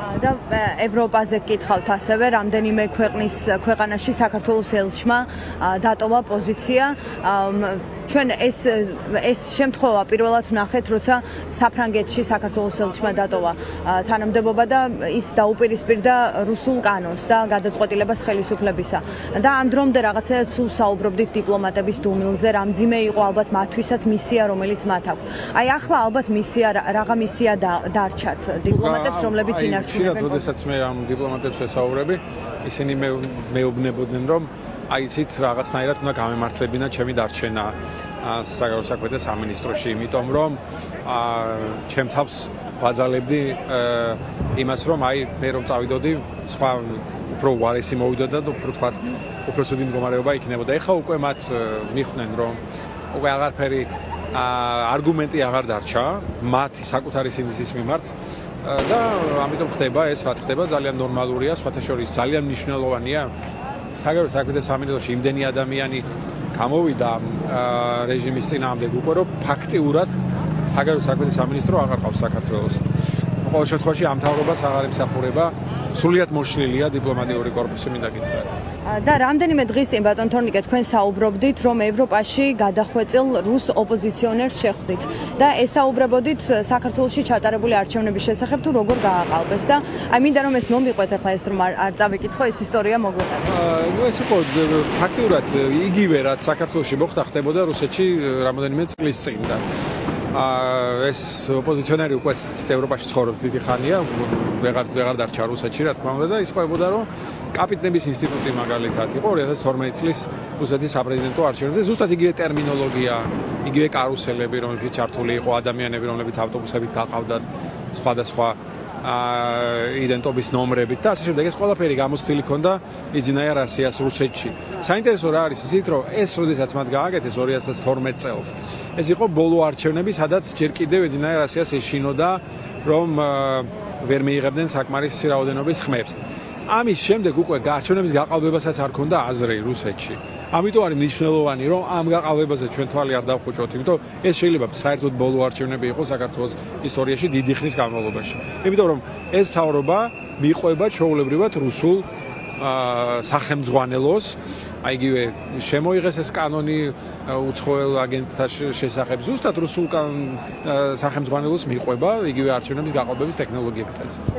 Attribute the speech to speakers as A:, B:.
A: და ევროპაზე გკითხავთ ასევე რამდენიმე ქვეყანაში საქართველოს ელჩმა დატოვა პოზიცია ჩვენ ეს შემთხვევა პირველად ვნახეთ, როცა საფრანგეთში საქართველოს ელჩმა დატოვა თანამდებობა და ის დაუპირისპირდა რუსულ კანონს და გადაწყვეტილებას ხელისუფლებისა. და ამ დრომდე რაღაცა სულ საუბრობდით დიპლომატების დუმილზე, რამძიმე იყო ალბათ მათთვისაც მისია, რომელიც მათ აქვს. აი ახლა ალბათ რაღა მისია დარჩათ დიპლომატებს, რომლებიც ინარჩუნებენ.
B: როდესაც მე ამ დიპლომატებს ვესაუბრები, ისინი მეუბნებოდნენ, რომ აიცით რაღაცნაირად უნდა გამემართლებინა ჩემი დარჩენა საგარეო საქმეთა სამინისტროში, იმიტომ რომ ჩემ თავს ვაძალებდი იმას, რომ მე რომ წავიდოდი, სხვა უფრო უარესი მოვიდოდა და უფრო ცუდი მდგომარეობა იქნებოდა. ეხლა უკვე მათ მიხვდნენ, რომ უკვე აღარაფერი არგუმენტი აღარ დარჩა მათი საკუთარი სინდისის მიმართ და ამიტომ ხდება ეს, რაც ხდება, ძალიან ნორმალურია, სხვათა შორის ძალიან მნიშვნელოვანია. საგარეო საქმეთა სამინისტროში იმდენი ადამიანი გამოვიდა რეჟიმის წინააღმდეგ უკვე, რომ ფაქტიურად საგარეო საქმეთა სამინისტრო აღარ ყავს საქართველოს. ყოველ შემთხვევაში ამ მთავრობას აღარ ემსახურება, სრულიად მოშლილია დიპლომატიური კორპუსი, მინდა გითხრათ.
A: და რამდენიმე დღის წინ ბატონ თორნიკე თქვენ საუბრობდით, რომ ევროპაში გადახვეწილ რუს ოპოზიციონერს შეხვდით და ესაუბრებოდით საქართველოში ჩატარებული არჩევნების შესახებ თუ როგორ გააყალბეს და მინდა რომ ეს მომიყვეთ ახლა ეს რომ არ წავიკითხო ეს ისტორია მოგვეყარეთ.
B: ეს იყო ფაქტიურად იგივე რაც საქართველოში მოხდა ხდებოდა რუსეთში რამოდენიმე წლის წინ და ეს ოპოზიციონერი უკვე ევროპაში ცხოვრობს დიდი ხანია, ვეღარ დარჩა რუსეთში, რა თქმა უნდა და ის ყვებოდა რომ კაპიტნების ინსტიტუტი მაგალითად იყო 2012 წლის რუსეთის საპრეზიდენტო არჩევნებზე, ზუსტად იგივე ტერმინოლოგია, იგივე კარუსელები, რომლებიც ჩართული იყო ადამიანები, რომლებიც ავტობუსებით დაყავდათ, სხვადასხვა იდენტობის ნომრებით და ასე შემდეგ. ეს ყველაფერი გამოცდილი ქონდა იძინაია რასიას რუსეთში. საინტერესო რა არის ისიც, რომ ეს როდესაც მათ გააკეთეს 2012 წელს, ეს იყო ბოლო არჩევნები, სადაც ჯერ კიდევ იძინაია რასიას ეშინოდა, რომ ვერ მიიღებდნენ საკმარისი რაოდენობის ხმებს. ამის შემდეგ უკვე არჩევნების გაყალბებასაც არ ქონდა აზრი რუსეთში. ამიტომ არის მნიშვნელოვანი, რომ ამ გაყალბებაზე ჩვენ თვალი არ დავხვიჭოთ, იმიტომ ეს შეიძლება საერთოდ ბოლო არჩევნები იყოს საქართველოს ისტორიაში დიდი ხნის განმავლობაში. იმიტომ რომ ეს მთავრობა მიყვება ჩვეულებრივად რუსულ სახელმძღვანელოს, აი იგივე შემოიღეს ეს კანონი უცხოელ აგენტთა შესახებ, ზუსტად რუსულ სახელმძღვანელოს მიყვება იგივე არჩევნების გაყალბების ტექნოლოგიებითაც.